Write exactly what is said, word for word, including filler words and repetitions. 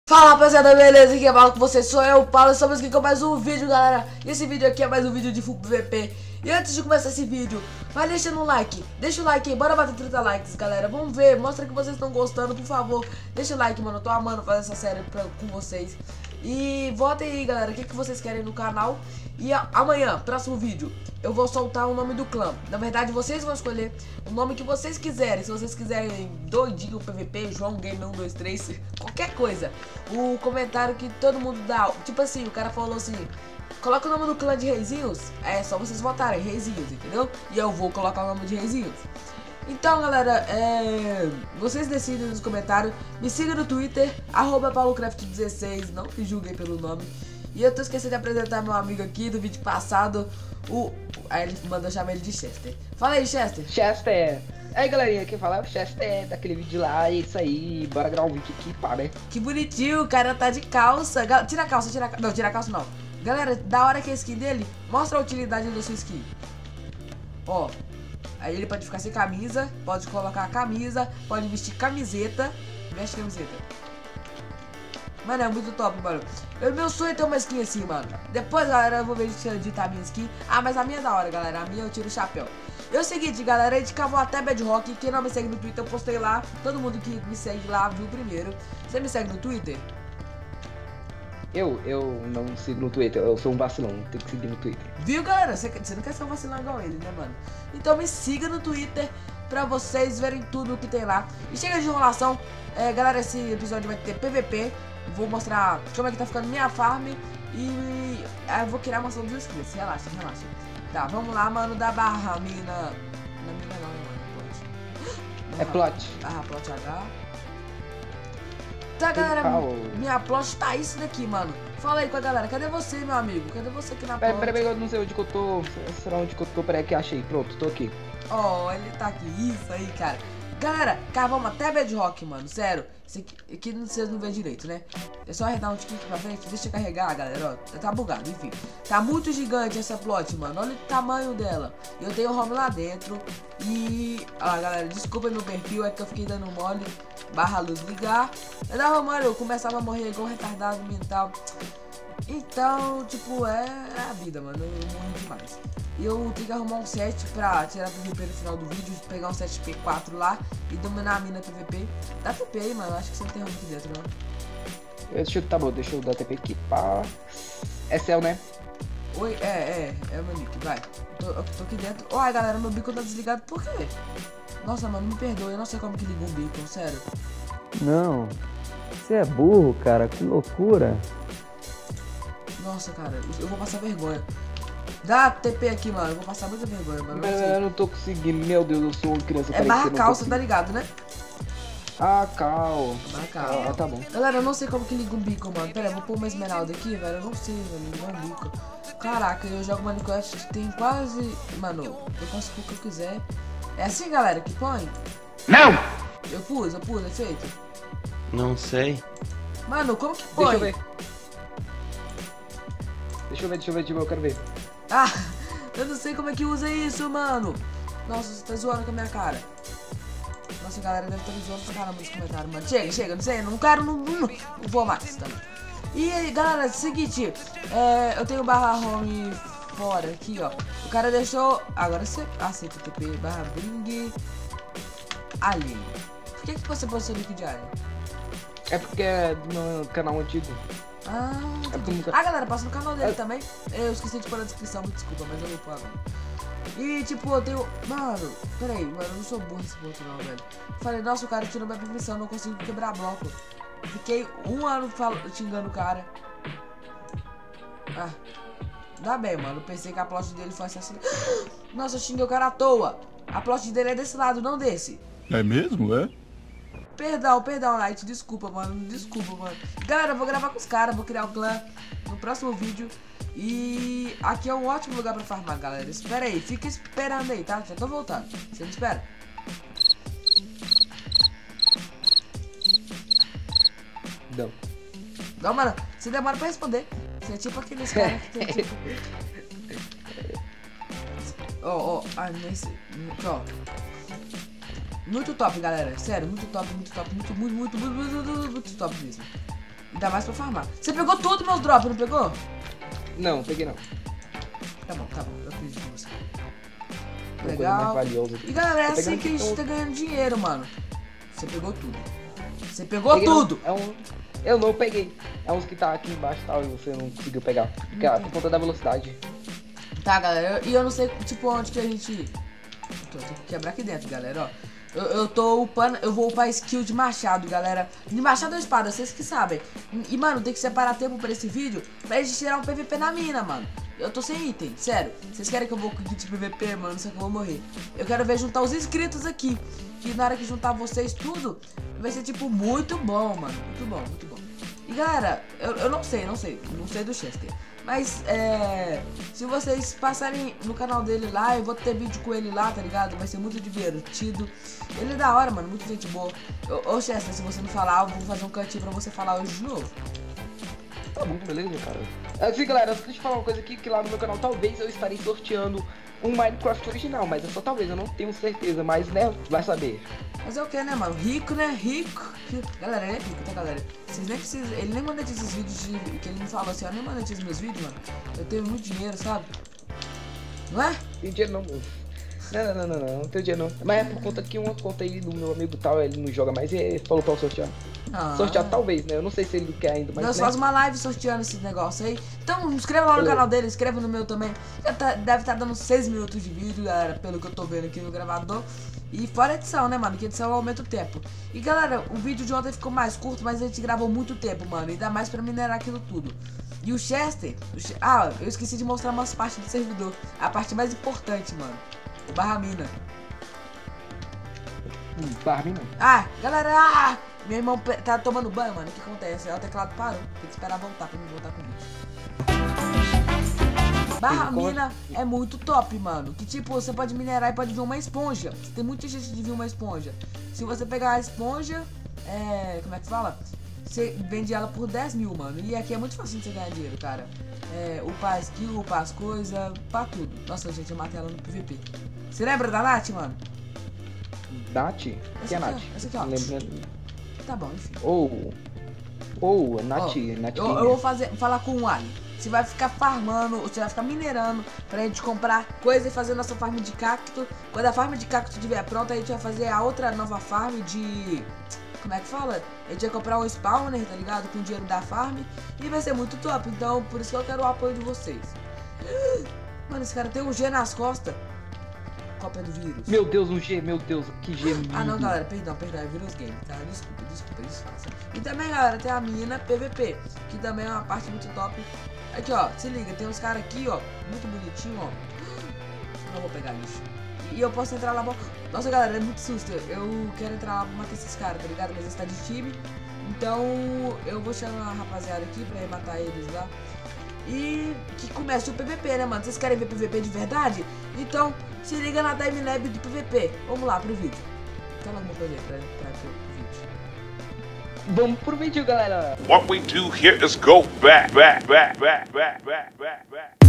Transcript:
Fala rapaziada, beleza? Aqui é Paulo com vocês, sou eu, Paulo, estamos aqui com mais um vídeo, galera. E esse vídeo aqui é mais um vídeo de Full P V P. E antes de começar esse vídeo, vai deixando um like, deixa o like aí, bora bater trinta likes, galera. Vamos ver, mostra que vocês estão gostando, por favor. Deixa o like, mano, eu tô amando fazer essa série pra, com vocês. E votem aí, galera, o que, que vocês querem no canal. E a, amanhã, próximo vídeo, eu vou soltar o nome do clã. Na verdade, vocês vão escolher o nome que vocês quiserem. Se vocês quiserem Doidinho P V P, João Game um, dois, três, qualquer coisa. O comentário que todo mundo dá, tipo assim, o cara falou assim: coloca o nome do clã de Reizinhos. É só vocês votarem, Reizinhos, entendeu? E eu vou colocar o nome de Reizinhos. Então, galera, é... vocês decidem nos comentários. Me siga no Twitter, arroba paulocraft dezesseis, não me julguem pelo nome. E eu tô esquecendo de apresentar meu amigo aqui do vídeo passado, o... Aí ele mandou chamar ele de Chester. Fala aí, Chester. Chester. Aí, galerinha, quem fala é o Chester daquele vídeo lá, é isso aí. Bora gravar um vídeo aqui, pá, né? Que bonitinho, o cara tá de calça. Gal... Tira a calça, tira a calça. Não, tira a calça não. Galera, da hora que é a skin dele, mostra a utilidade da sua skin. Ó. Aí ele pode ficar sem camisa, pode colocar a camisa, pode vestir camiseta. Veste camiseta. Mano, é muito top, mano. Eu, meu sonho é ter uma skin assim, mano. Depois, galera, eu vou ver se eu editar a minha skin. Ah, mas a minha é da hora, galera. A minha eu tiro o chapéu. E é o seguinte, galera, a gente cavou até Bedrock. Quem não me segue no Twitter, eu postei lá. Todo mundo que me segue lá viu primeiro. Você me segue no Twitter? Eu, eu não sigo no Twitter, eu sou um vacilão, tenho que seguir no Twitter. Viu, galera? Você, você não quer ser um vacilão igual ele, né, mano? Então me siga no Twitter pra vocês verem tudo o que tem lá. E chega de enrolação. É, galera, esse episódio vai ter P V P. Vou mostrar como é que tá ficando minha farm. E é, eu vou criar uma ação dos inscritos. Relaxa, relaxa. Tá, vamos lá, mano, da barra mina. Não, mina não, mano. É plot. Ah, plot H. Tá, galera, minha plot tá isso daqui, mano. Fala aí com a galera, cadê você, meu amigo? Cadê você aqui na plot? Peraí, peraí, eu não sei onde que eu tô. Será onde que eu tô? Peraí que achei, pronto, tô aqui. Ó, oh, ele tá aqui, isso aí, cara. Galera, cavamos até Bedrock, mano, sério. Isso aqui, aqui vocês não vêem direito, né? É só arredar um tiquinho pra frente, deixa eu carregar, galera, ó. Tá bugado, enfim. Tá muito gigante essa plot, mano. Olha o tamanho dela. Eu tenho home lá dentro. E... Ah, galera, desculpa meu perfil, é que eu fiquei dando mole. Barra luz ligar. Eu dava mole, eu começava a morrer igual retardado mental. Então, tipo, é, é a vida, mano. Eu morri demais. E eu tenho que arrumar um set pra tirar P V P no final do vídeo. Pegar um set P quatro lá e dominar a mina P V P. Dá T P aí, mano. Acho que você não tem rumo aqui dentro, não. Deixa eu, tá bom, deixa eu dar T P aqui. Pá. É céu, né? Oi, é, é. É o meu nick, vai. Tô, eu tô aqui dentro. Olha, galera, meu bico tá desligado. Por quê? Nossa, mano, me perdoe. Eu não sei como que liga um bico, sério. Não. Você é burro, cara. Que loucura. Nossa, cara, eu vou passar vergonha. Dá T P aqui, mano. Eu vou passar muita vergonha, mano. Não, eu não tô conseguindo. Meu Deus, eu sou uma criança. É barra calça, tá ligado, né? Ah, cal. Barra calça. Ah, tá bom. Galera, eu não sei como que liga um bico, mano. Pera aí, eu vou pôr uma esmeralda aqui, velho. Eu não sei, velho. Ligar um bico. Caraca, eu jogo Minecraft tem quase... Mano, eu posso pôr o que eu quiser. É assim, galera, que põe? Não! Eu pus, eu pus, é feito? Não sei. Mano, como que põe? Deixa eu ver. Deixa eu ver, deixa eu ver, deixa eu ver, eu quero ver. Ah, eu não sei como é que usa isso, mano. Nossa, você tá zoando com a minha cara. Nossa, a galera deve estar me zoando pra caramba nos comentários, mano. Chega, chega, não sei, não quero, não, não, não vou mais também. E aí, galera, é o seguinte, é, eu tenho barra home fora aqui, ó. O cara deixou, agora você aceita o T P, barra bring alien. Por que que você postou o link de alien? É porque é no canal antigo. Ah, é ah, galera, passa no canal dele é... também. Eu esqueci de pôr na descrição, me desculpa, mas eu vou pôr agora. E tipo, eu tenho... Mano, peraí, mano, eu não sou burro nesse ponto não, velho. Falei, nossa, o cara tirou minha permissão, não consigo quebrar bloco. Fiquei um ano fal... xingando o cara. Ah, dá bem, mano. Eu pensei que a plot dele fosse assim. Nossa, eu xinguei o cara à toa. A plot dele é desse lado, não desse. É mesmo, é? Perdão, perdão, Light, desculpa, mano, desculpa, mano. Galera, eu vou gravar com os caras, vou criar o clã no próximo vídeo. E aqui é um ótimo lugar pra farmar, galera. Espera aí, fica esperando aí, tá? Já tô voltando, você não espera? Não. Não, mano, você demora pra responder. Você é tipo aqueles caras que tem tipo... Ó, ó, ah, nesse... Ó. Muito top, galera. Sério, muito top, muito top. Muito, muito, muito, muito, muito, muito top mesmo. Ainda mais pra farmar. Você pegou tudo meus drops, não pegou? Não, peguei não. Tá bom, tá bom. Eu acredito em você. Uma coisa Legal. mais valiosa. E galera, é Tô assim pegando que a aqui gente um- tá ganhando dinheiro, mano. Você pegou tudo. Você pegou Peguei tudo. não. É um... Eu não peguei. É uns que tá aqui embaixo e tal, e você não conseguiu pegar. Porque, ah, por conta da velocidade. Tá, galera. E eu, eu não sei, tipo, onde que a gente... Tô, tem que quebrar aqui dentro, galera, ó. Eu, eu tô upando, eu vou upar skill de machado, galera. De machado ou espada, vocês que sabem. E, mano, tem que separar tempo pra esse vídeo pra gente tirar um P V P na mina, mano. Eu tô sem item, sério. Vocês querem que eu vou com kit P V P, mano? Só que eu vou morrer. Eu quero ver juntar os inscritos aqui. Que na hora que juntar vocês tudo, vai ser, tipo, muito bom, mano. Muito bom, muito bom. E, galera, eu, eu não sei, não sei. Não sei do Chester. Mas, é... se vocês passarem no canal dele lá, eu vou ter vídeo com ele lá, tá ligado? Vai ser muito divertido. Ele é da hora, mano, muita gente boa. Ô, ô Chester, se você não falar, eu vou fazer um cantinho pra você falar hoje de novo. Tá bom, beleza, cara. Assim, galera, deixa eu te falar uma coisa aqui, que lá no meu canal talvez eu estarei sorteando um Minecraft original, mas é só talvez, eu não tenho certeza, mas, né, vai saber. Mas é o que, né, mano? Rico, né? Rico. Galera, ele é rico, tá, galera? Vocês nem precisam... Ele nem monetiza esses vídeos de... que ele me falou assim, ó, nem monetiza meus vídeos, mano. Eu tenho muito dinheiro, sabe? Não é? Tem dinheiro não, meu. Não, não, não, não, não, não tenho dinheiro não. Mas é por conta que uma conta aí do meu amigo tal, ele não joga mais e ele falou pra eu sortear. Ah. Sortear talvez, né? Eu não sei se ele quer ainda, mas Nós né? faz uma live sorteando esse negócio aí. Então, inscreva lá no Beleza. canal dele, inscreva no meu também. Já tá- deve estar dando seis minutos de vídeo, galera, pelo que eu tô vendo aqui no gravador. E fora edição, né, mano? Que edição aumenta o tempo. E galera, o vídeo de ontem ficou mais curto, mas a gente gravou muito tempo, mano. E dá mais pra minerar aquilo tudo. E o Chester... o Che- Ah, eu esqueci de mostrar umas partes do servidor. A parte mais importante, mano. O Barra Mina. Hum, Barbie não. Ah, galera, ah, meu irmão pe- tá tomando banho, mano. O que acontece? Aí o teclado parou. Tem que esperar voltar pra mim voltar com o vídeo. Barra Como- mina é muito top, mano. Que tipo, você pode minerar e pode vir uma esponja. Tem muita gente de vir uma esponja. Se você pegar a esponja, é. Como é que fala? Você vende ela por dez mil, mano. E aqui é muito fácil de você ganhar dinheiro, cara. É, upar skill, upar as coisas, pra tudo. Nossa, gente, eu matei ela no P V P. Você lembra da Nath, mano? Nath? Essa Que é aqui, ó, Nath? essa aqui, ó. Não lembro, né? Tá bom, enfim. Ou... Ou, Nath, Ó, Nath. eu, eu vou fazer, falar com o Ali. Você vai ficar farmando, você vai ficar minerando pra gente comprar coisa e fazer nossa farm de cacto. Quando a farm de cacto estiver pronta, a gente vai fazer a outra nova farm de... Como é que fala? A gente vai comprar um spawner, tá ligado? Com o dinheiro da farm. E vai ser muito top. Então, por isso que eu quero o apoio de vocês. Mano, esse cara tem um G nas costas. Cópia do vírus. Meu Deus, um G, meu Deus, que G lindo. Ah não, galera, perdão, perdão, é Virus Game, tá? Desculpa, desculpa, disfarça. E também, galera, tem a mina P V P, que também é uma parte muito top. Aqui, ó, se liga, tem uns caras aqui, ó, muito bonitinho, ó. Não vou pegar lixo. E eu posso entrar lá, bom. Nossa, galera, é muito susto. Eu quero entrar lá pra matar esses caras, tá ligado? Mas eles tá de time. Então, eu vou chamar a rapaziada aqui pra ir matar eles lá. E que comece o P V P, né, mano? Vocês querem ver P V P de verdade? Então, se liga na timelapse do P V P. Vamos lá pro vídeo. Fala alguma coisa aí pra, pra, pro vídeo. Vamos pro vídeo, galera. What we do here is go back, back, back, back, back, back, back, back.